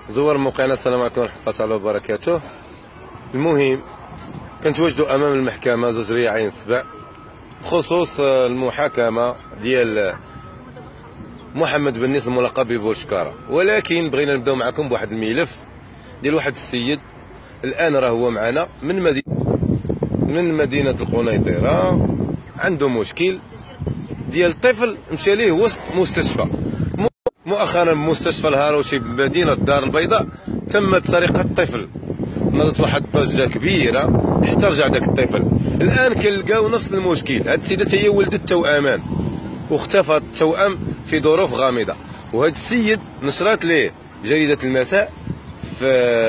زوار موقعنا. السلام عليكم ورحمة الله تعالى وبركاته. المهم كنتواجدوا امام المحكمة زجرية عين سبع بخصوص المحاكمة ديال محمد بنيس الملقب ببوشكارة، ولكن بغينا نبداو معكم بواحد الملف ديال واحد السيد الان راه هو معنا من مدينة القنيطرة. عنده مشكل ديال طفل مشى ليه وسط مستشفى. مؤخرا مستشفى الهاروشي بمدينة الدار البيضاء تمت سرقة الطفل، نضت واحد الضجة كبيرة حتى رجع داك الطفل. الآن كنلقاو نفس المشكل، هاد السيدة هي ولدت توأمان واختفت التوأم في ظروف غامضة، وهاد السيد نشرات ليه جريدة المساء في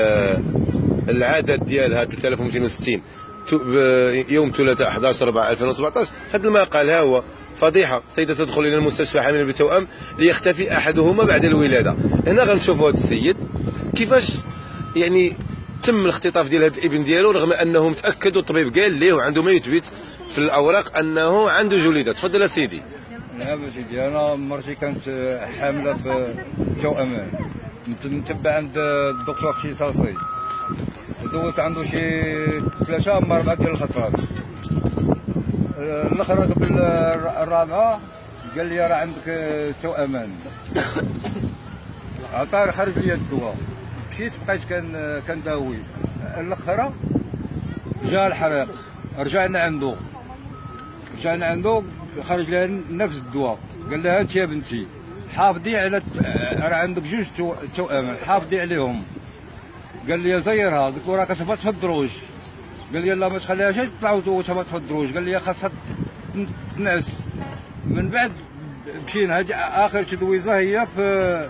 العدد ديالها 3260 يوم الثلاثاء 11/4/2017. هذا المقال ها هو: فضيحة، سيدة تدخل إلى المستشفى حاملا بتوأم ليختفي أحدهما بعد الولادة. هنا غنشوفوا هذا السيد كيفاش يعني تم الاختطاف ديال هذا الابن ديالو، رغم أنه متأكد والطبيب قال ليه وعنده ما يثبت في الأوراق أنه عنده جليدة. تفضل يا سيدي. نعم سيدي، أنا مرتي كانت حاملة في توأمان، متبع عند الدكتور اختصاصي، دوزت عنده شي 3 أو 4 ديال الخطرات. الاخر قبل الرابعه قال لي راه عندك توأمان، عطاني خرج لي الدواء، مشيت بقيت كنداوي. الاخر جا الحريق، رجعنا عنده خرج لها نفس الدواء، قال لها انت يا بنتي حافظي على راه عندك 2 توأمان، حافظي عليهم. قال لي زيرها، قلت له راه كتهبط في الدروج. قال لي لا ما تخليهاش تطلع وتهبط في الدروج، قال لي خاصها تنعس. من بعد مشينا، هذه اخر تدويزه هي في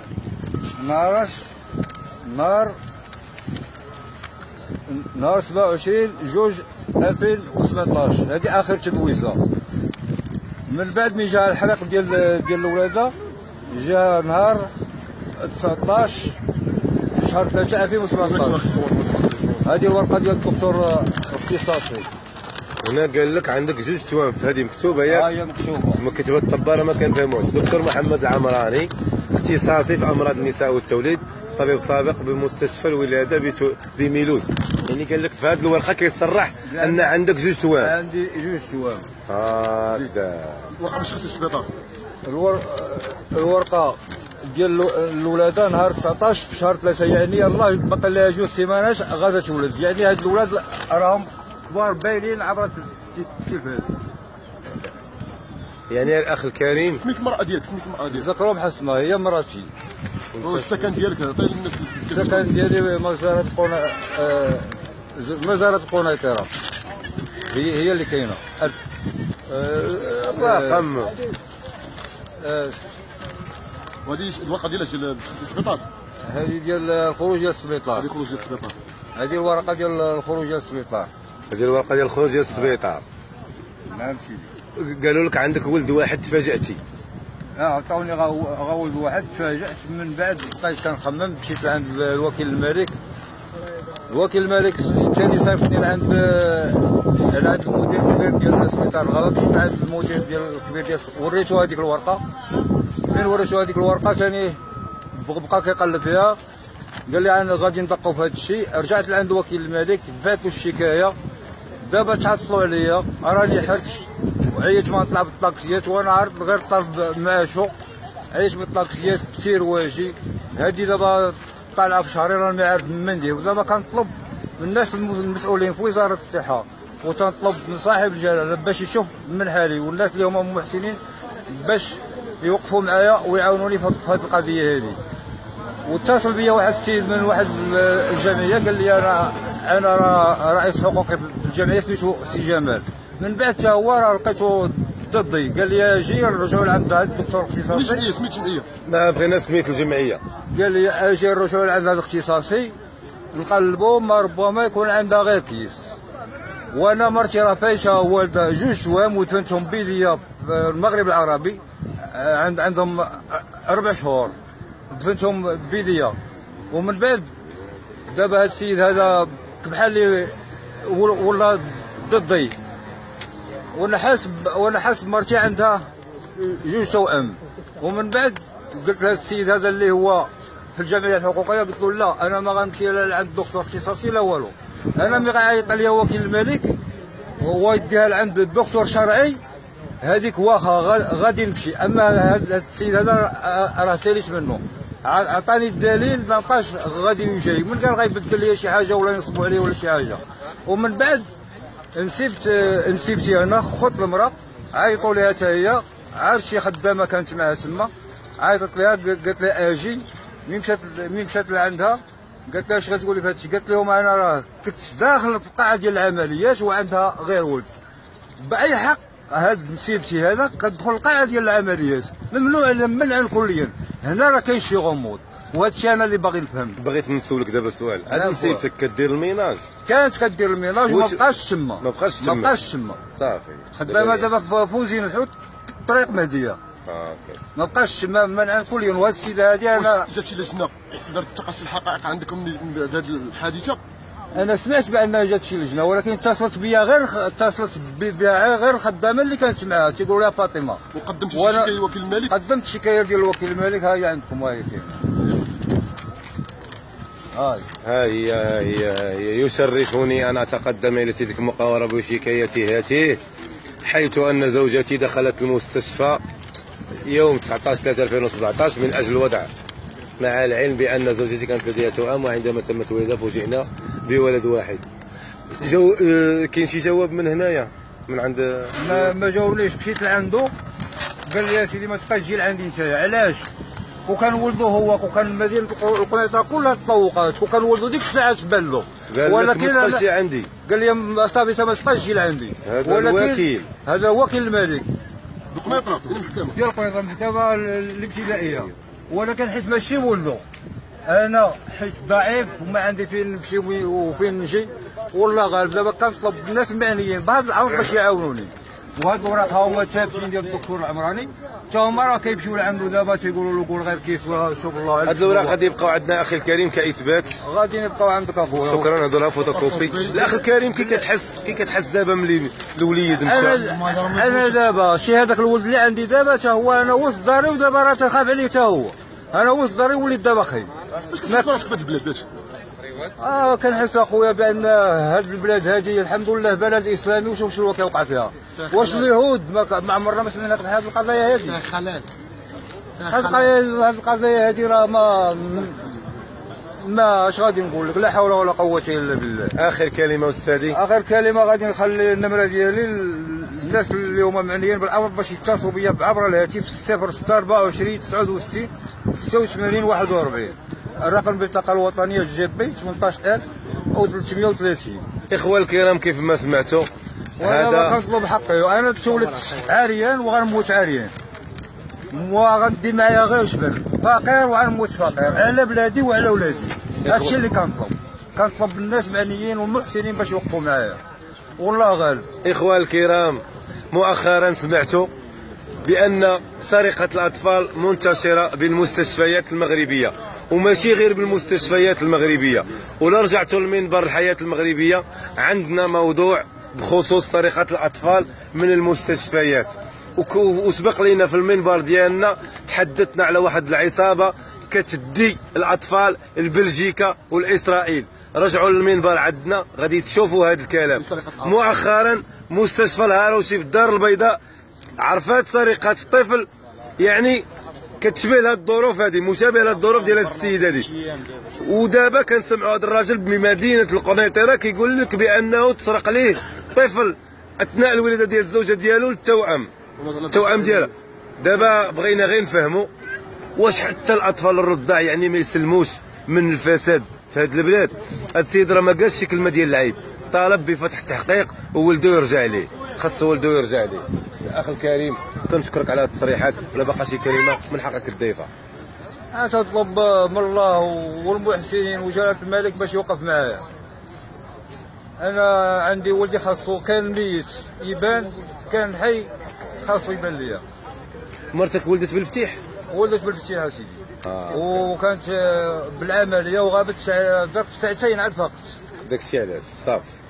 نهار 27/2/2018، هذه اخر تدويزه. من بعد ملي جا الحريق ديال الولاده جا نهار 19/3/2017. هذه الورقه ديال الدكتور اختصاصي. هنا قال لك عندك 2 توام، في هذه مكتوبه ياك؟ هي مكتوبه. ما كتبت الطباره ما كنفهموش. دكتور محمد العمراني، اختصاصي في امراض النساء والتوليد، طبيب سابق بمستشفى الولاده بميلوز. يعني قال لك في هذه الورقه كيصرح ان عندك 2 توام. عندي 2 توام. هكذا. الورقه باش دخلتي للسبيطار؟ الورقه ديال الولاده نهار 19 في شهر 3، يعني الله بقى لها 2 سيمانات غادا تولد. يعني هاد الولاد راهم كبار باينين عبر التلفاز. يعني يا الاخ الكريم، سميت المراه ديالك؟ زكريا حسمه هي مراتي. والسكن ديالك عطي للناس. السكن ديالي مزارة القنيطرة، هي اللي كاينه. الرقم وهذه الورقه ديال السبيطار؟ هذه ديال الخروج ديال السبيطار. هذه خروج ديال السبيطار. هذه الورقه ديال الخروج ديال السبيطار. هذه الورقه ديال الخروج ديال السبيطار. نعم سيدي. قالوا لك عندك ولد واحد، تفاجأتي؟ عطاوني غا ولد واحد، تفاجأت. من بعد بقيت كنخمم، مشيت لعند الوكيل الملك. الوكيل الملك ثاني صيفطني لعند المدير الكبير ديال السبيطار الغرب. مشيت لعند المدير الكبير ديال، وريتو هذيك الورقه. من وريتو هذيك الورقه ثاني بقى كيقلب فيها، قال لي انا غادي ندقوا في هذا الشيء. رجعت لعند وكيل الملك، بعث له الشكايه. دابا تعطلوا عليا، راني حرت وعييت ما نطلع بالطاكسيات، وانا عارف غير طالب معاشو. عييت بالطاكسيات بسير واجي. هادي دابا طالعه في شهرين، راني ما عارف من ندير. ودابا كنطلب من الناس المسؤولين في وزاره الصحه، وتنطلب من صاحب الجلاله باش يشوف من حالي، والناس اللي هما محسنين باش يوقفوا معايا ويعاونوني في هذه القضيه هذه. واتصل بيا واحد السيد من واحد الجمعيه، قال لي انا رئيس حقوقي في الجمعيه سميتو سي جمال. من بعد حتى هو راه لقيتو ضدي، قال لي جي نرجعوا لعند هذا الدكتور الاختصاصي. سميت جمعيه؟ ما بغينا سميت الجمعيه. قال لي اجي نرجعوا لعند هذا الاختصاصي، نقلبوا ما ربما يكون عندها غير كيس. وانا مرتي راه فايشه والده 2 توام وتبنتهم بيديه في المغرب العربي، عندهم 4 شهور، دفنتهم بيديه. ومن بعد دابا هذا السيد هذا بحال اللي ولا ضدي، وانا حاسب مرتي عندها 2 توأم. ومن بعد قلت لهذا السيد هذا اللي هو في الجمعيه الحقوقيه قلت له لا انا ما غنمشي لا لعند الدكتور اختصاصي لا والو. انا ملي غيعيط ليا وكيل الملك هو يديها لعند الدكتور شرعي هذيك واخا غادي نمشي. اما هذا السيد هذا راه ساليت منه، عطاني الدليل ما بقاش غادي يجي. من قال غيبدل لي شي حاجه ولا ينصبوا عليه ولا شي حاجه. ومن بعد نسيبتي انا خط المراه عيطوا لها حتى هي، عاد شي خدامه كانت معها تما عيطت لها قالت لها اجي. ملي مشات لعندها قالت لها اش غتقولي في هادشي؟ قالت لهم انا راه كنت داخل في القاعه ديال العمليات وعندها غير ولد، باي حق هاد نسيبتي هذا كتدخل القاعه ديال العمليات ممنوع منعا كليا. هنا راه كاين شي غموض وهذا الشيء انا اللي باغي نفهم. بغيت نسولك دابا سؤال، هاد نسيبتك كدير الميناج؟ كانت كدير الميناج وما بقاش تما. ما بقاش تما صافي. خدامه دابا في وزين الحوت طريق مهديه. اوكي. ما بقاش تما منعا كليا. وهاد السيده هادي انا جات شي لجنه دارت تقصي الحقائق عندكم من هذه الحادثه؟ انا سمعت بانها جات شي لجنه ولكن اتصلت بها غير الخدامه اللي كانت معها تيقولوا لها فاطمه. وقدمت شي شكايه لوكيل الملك؟ قدمت شكايه ديال وكيل الملك، ها هي عندكم ها هي كاينه. ها هي يشرفني ان اتقدم الى سيدك مقاورة بشكايتي هاته، حيث ان زوجتي دخلت المستشفى يوم 19/3/2017 من اجل الوضع، مع العلم بان زوجتي كانت لديها توأم، وعندما تمت ولادها فوجئنا بولد واحد. كاين شي جواب من هنايا من عند؟ ما جاوليش. مشيت لعندو قال لي يا سيدي ما تبقاش تجي لعندي نتايا. علاش؟ وكان ولدو هو وكان مدينه القنيطره كلها تطوقات وكان ولدو ديك الساعه تبان له، ولكن ما تبقاش تجي عندي. قال لي صافي ما تبقاش تجي لعندي. هذا الوكيل، هذا وكيل الملك القنيطره ديال القنيطره المحكمه الابتدائيه. ولكن حيت ماشي ولدو انا حيت ضعيف وما عندي فين نمشي وفين نجي، والله غالب دابا كنطلب الناس المعنيين بهذا الامر باش يعاونوني. وهاد الوراق ها هما ثابتين ديال الدكتور العمراني حتى هما راه كيمشيو لعندو دابا تيقولوا له قول غير كيس شوف الله. هاد الوراق غادي يبقاو عندنا اخي الكريم كاثبات؟ غادي يبقاو عندك اخويا. شكرا. هادو راه فوتوكوبي. الاخ الكريم كي كتحس دابا ملي الوليد مشى؟ انا دابا شي هذاك الولد اللي عندي دابا حتى هو انا وسط داري ودابا راه تنخاف عليه حتى هو. انا وسط داري وليت دابا خايب. واش كتحس براسك في هاد البلاد؟ كنحس اخويا بان هاد البلاد هادي الحمد لله بلد اسلامي وشوف شنو كيوقع فيها. واش اليهود ما عمرنا ما سمعنا في هاد القضايا هادي؟ هاد القضايا هادي راه ما اش غادي نقول لك، لا حول ولا قوه الا بالله. اخر كلمه استاذي. اخر كلمه غادي نخلي النمره ديالي الناس اللي هما معنيين بالامر باش يتصلوا بيا عبر الهاتف 06 24 69 86 41. الرقم البطاقه الوطنيه جي بي 18330. اخوة الكرام كيف ما سمعتوا هذا كنطلب حقي. انا تولدت عاريان وغنموت عاريان وغندي معايا غير جبل فقير وغنموت فقير على بلادي وعلى ولادي. هادشي اللي كنطلب الناس المعنيين والمحسنين باش يوقفوا معايا والله غالب. اخوة الكرام مؤخرا سمعتوا بان سرقة الاطفال منتشرة بالمستشفيات المغربية، وماشي غير بالمستشفيات المغربيه. ولا رجعتوا لمنبر الحياه المغربيه عندنا موضوع بخصوص سرقه الاطفال من المستشفيات، وسبق لينا في المنبر ديالنا تحدثنا على واحد العصابه كتدي الاطفال لبلجيكا والاسرائيل. رجعوا للمنبر عندنا غادي تشوفوا هذا الكلام. مؤخرا مستشفى الهاروشي في الدار البيضاء عرفات سرقه الطفل، يعني كتشبه لهاد الظروف هذه، مشابهه لهاد الظروف ديال هاد السيد هذه. ودابا كنسمعوا هذا الراجل بمدينه القنيطره كيقول لك بانه تسرق ليه طفل اثناء الولاده ديال الزوجه ديالو التوأم ديالها. دابا بغينا غير نفهموا واش حتى الاطفال الرضاع يعني ما يسلموش من الفساد في هاد البلاد. هاد السيد راه ما قالش شي كلمه ديال العيب، طالب بفتح تحقيق وولدو يرجع ليه، خاصو ولدو يرجع ليه. الاخ الكريم كنشكرك على التصريحات، ولا باقا شي كلمه من حقك تضيفها؟ انا تطلب من الله والمحسنين وجلاله الملك باش يوقف معايا. انا عندي ولدي خاصو كان ميت يبان، كان حي خاصو يبان ليا. مرتك ولدت بالفتيح؟ ولدت بالفتيح اسيدي. وكانت بالعمليه وغابت درت ساعتين عاد فقط. داكشي علاش صافي.